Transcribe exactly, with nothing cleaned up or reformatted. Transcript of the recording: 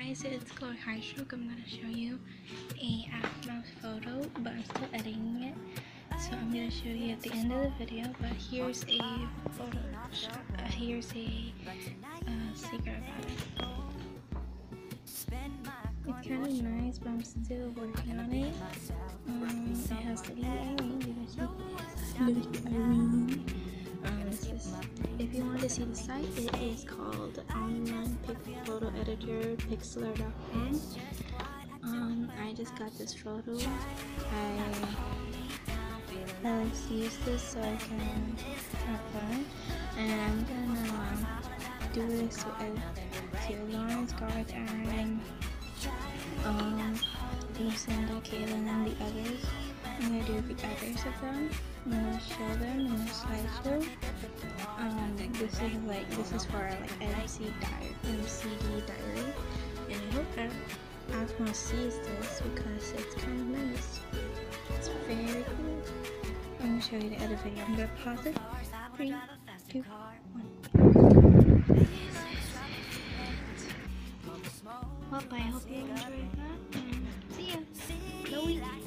guys, it's Chloe Highstroke. I'm going to show you a Aphmau photo, but I'm still editing it. So I'm going to show you at the end of the video, but here's a photo shot. Uh, here's a uh, secret about it. It's kind of nice, but I'm still working on it. Um, it has the little Irene. You guys see little Irene. Um, this is, if you want to see the site, it is called online pic photo editor pixlr dot com. Um, I just got this photo. I I like to use this so I can have fun, and I'm gonna do this with to Lawrence, Garth, Aaron, um, Lucinda, Kaylin, and the others. I'm gonna do the others of them. I'm gonna show them in the slideshow. Um, this is like this is for like M C diary, M C D diary, and I hope that Aphmau sees this because it's kind of nice. It's very cool. I'm gonna show you the other video. I'm gonna pause it. Three, two, one. This is it. Well, I hope you enjoyed that. And see ya. No week.